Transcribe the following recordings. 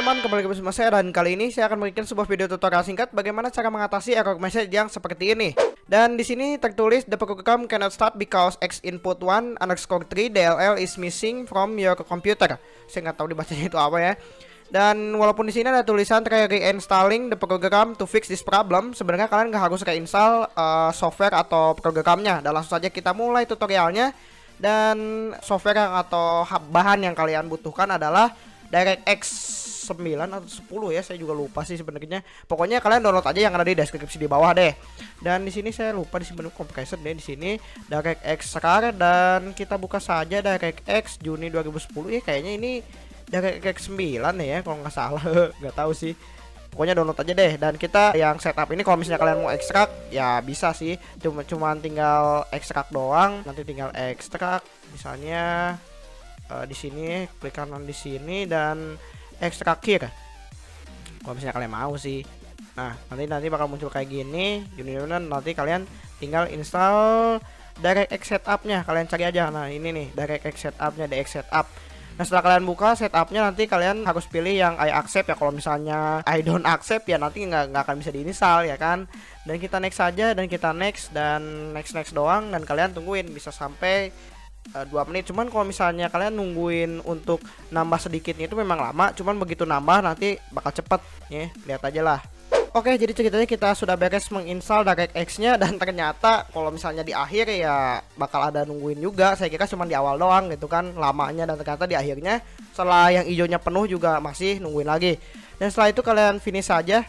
teman-teman, kembali bersama saya dan kali ini saya akan memberikan sebuah video tutorial singkat bagaimana cara mengatasi error message yang seperti ini. Dan di sini tertulis the program cannot start because x input 1 underscore 3 DLL is missing from your computer. Saya nggak tahu dibacanya itu apa ya. Dan walaupun di sini ada tulisan try reinstalling the program to fix this problem, sebenarnya kalian nggak harus reinstall software atau programnya. Dan langsung saja kita mulai tutorialnya. Dan software atau bahan yang kalian butuhkan adalah DirectX 9 atau 10 ya, saya juga lupa sih sebenarnya. Pokoknya kalian download aja yang ada di deskripsi di bawah deh. Dan di sini saya lupa di menu compressor deh, di sini DirectX rar, dan kita buka saja DirectX Juni 2010 ya, kayaknya ini DirectX 9 ya kalau nggak salah. Nggak tahu sih. Pokoknya download aja deh. Dan kita yang setup ini kalau misalnya kalian mau ekstrak ya bisa sih, cuman tinggal ekstrak doang. Nanti tinggal ekstrak misalnya di sini, klik kanan di sini dan ekstrak here kalau misalnya kalian mau sih. Nah nanti bakal muncul kayak gini. Nanti kalian tinggal install DirectX setupnya, kalian cari aja. Nah ini nih DirectX setupnya, DX setup. Nah setelah kalian buka setupnya, nanti kalian harus pilih yang I accept ya. Kalau misalnya I don't accept ya nanti nggak akan bisa diinstal ya kan. Dan kita next saja, dan kita next dan next doang. Dan kalian tungguin bisa sampai 2 menit. Cuman kalau misalnya kalian nungguin untuk nambah sedikitnya itu memang lama, cuman begitu nambah nanti bakal cepet ya, lihat aja lah. Oke, jadi ceritanya kita sudah beres menginstal DirectX-nya, dan ternyata kalau misalnya di akhir ya bakal ada nungguin juga. Saya kira cuma di awal doang gitu kan lamanya, dan ternyata di akhirnya setelah yang hijaunya penuh juga masih nungguin lagi. Dan setelah itu kalian finish saja,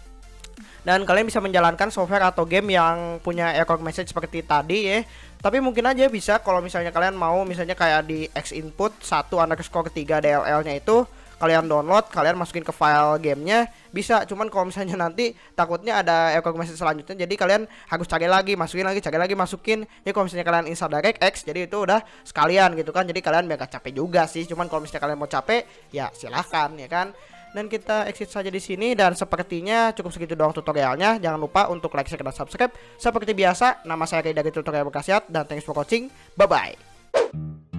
dan kalian bisa menjalankan software atau game yang punya error message seperti tadi ya. Tapi mungkin aja bisa kalau misalnya kalian mau, misalnya kayak di x input 1 underscore 3 DLL nya itu kalian download, kalian masukin ke file gamenya bisa. Cuman kalau misalnya nanti takutnya ada error message selanjutnya, jadi kalian harus cari lagi, masukin lagi, cari lagi, masukin. Ya kalau misalnya kalian install DirectX, jadi itu udah sekalian gitu kan. Jadi kalian biar gak capek juga sih. Cuman kalau misalnya kalian mau capek ya silahkan ya kan. Dan kita exit saja di sini, dan sepertinya cukup segitu doang tutorialnya. Jangan lupa untuk like, share, dan subscribe. Seperti biasa, nama saya Ray dari Tutorial Berkhasiat, dan thanks for watching. Bye bye.